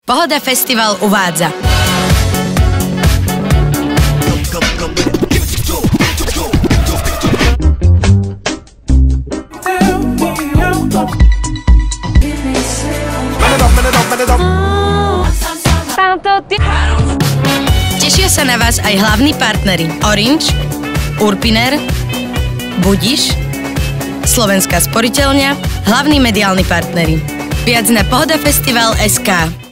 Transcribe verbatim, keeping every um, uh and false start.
Pohoda Festival uvádza. Tešia sa na vás aj hlavní partneri Orange, Urpiner, Budiš, Slovenská sporiteľňa, hlavní mediálni partneri. Viac na pohodafestival bodka es ká.